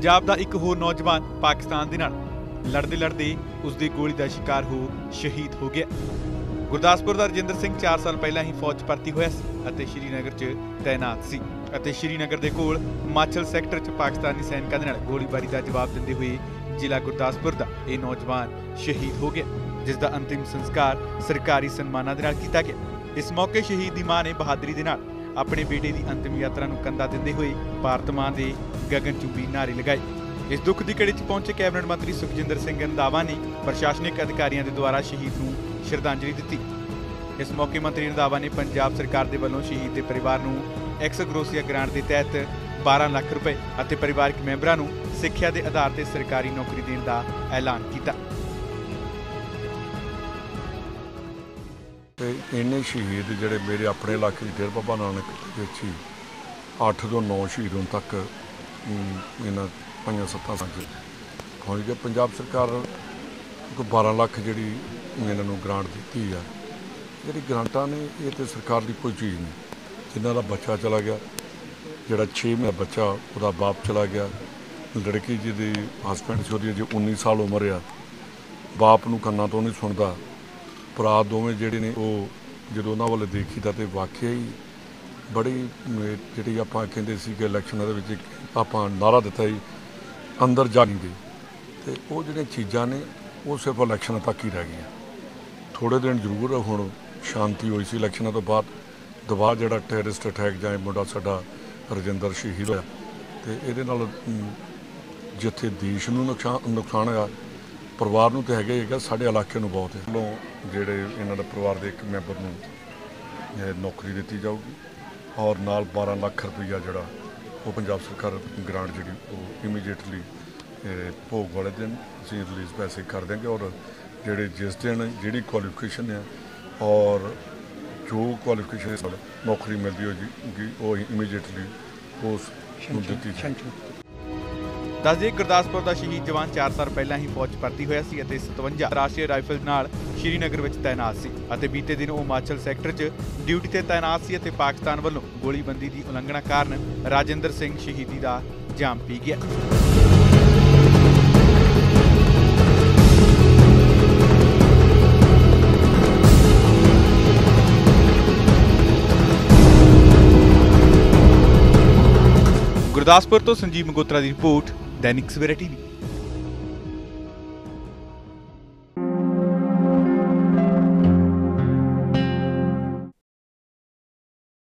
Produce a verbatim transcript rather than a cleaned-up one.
पंजाब का एक होर नौजवान पाकिस्तान दे नाल लड़ते लड़ते उसकी गोली का शिकार हो शहीद हो गया। गुरदासपुर का रजिंदर सिंह चार साल पहला ही फौज भर्ती होया सी श्रीनगर च तैनात सी अते श्रीनगर के कोल माछल सैक्टर च पाकिस्तानी सैनिकों के नाल गोलीबारी का जवाब देंदे हुए जिला गुरदासपुर का यह नौजवान शहीद हो गया, जिसका अंतिम संस्कार सरकारी सन्मानां दे नाल कीता गया। इस मौके शहीद की मां ने बहादुरी दे नाल अपने बेटे की अंतिम यात्रा नूं कंधा दिंदे हुए भारत मां दे गगनचुंबी नारे लगाए। इस दुख की घड़ी च पहुंचे कैबिनेट मंत्री सुखजिंदर सिंह रंधावा ने प्रशासनिक अधिकारियों के द्वारा शहीद नूं श्रद्धांजलि दी। इस मौके मंत्री रंधावा ने पंजाब सरकार के वलों शहीद के परिवार नूं एक्स ग्रोसिया ग्रांट के तहत बारह लाख रुपए और परिवारक मैंबरां नूं सिक्ख्या के आधार पर सरकारी नौकरी देने का ऐलान किया। इन्ने शहीद जोड़े मेरे अपने इलाके डेरा बाबा नानक ही अठ तो नौ शहीद होने तक इन्होंने पाँच सत्तां साल पहुँच गए। पंजाब सरकार को बारह लाख जी इन्होंने ग्रांट दी है। जी ग्रांटा ने ये तो सरकार की कोई चीज़ नहीं। जिन्हों का बच्चा चला गया, जोड़ा छे महीने बच्चा वह बाप चला गया, लड़की जी की हसबैंड से वो जी उन्नीस साल उम्र आ, बाप नूं कन्ना तो नहीं सुनता, भरा दोवें जिहड़े ने वो जो उन्होंने वाले देखीदा तो वाकई ही बड़ी जी आप कहते कि इलैक्शनों के आप नारा दिता ही अंदर जाएंगे, तो वो जो चीज़ा ने वो सिर्फ इलैक्शनों तक ही रह गई। थोड़े दिन जरूर हुण शांति हुई सी इलैक्शनों तो बाद दोबारा जो टैरिस्ट अटैक जाए मुंडा साडा रजिंदर शहीद होया, तो ये जिथे देश नूं नुकसान नुकसान है परिवार नूं तो है ही है, साढ़े इलाके नूं बहुत है। लों जिहड़े इन्हां दा परिवार के एक मैंबर नूं नौकरी दी जाऊगी और नाल बारह लाख रुपया जिहड़ा वो पंजाब सरकार ग्रांट जी वो इमीडिएटली भोग वाले दिन असीं रिलीज़ पैसे कर देंगे और जिहड़े जिस दिन जिहड़ी क्वालिफिकेशन है और जो क्वालिफिकेशन नौकरी मिलती होगी वो इमीडिएटली उस दी जाएगी। दस दे गुरदासपुर का शहीद जवान चार साल पहला ही फौज भर्ती होया सी अते सतवंजा राष्ट्रीय राइफल नाल श्रीनगर विच तैनात सी अते बीते दिन वो माछल सैक्टर च ड्यूटी ते तैनात सी अते पाकिस्तान वालों गोलीबंदी की उलंघना कारण राजिंदर सिंह शहीदी का जाम पी गया। गुरदासपुर तो संजीव मगोत्रा की रिपोर्ट, दैनिक सवेरा टीवी।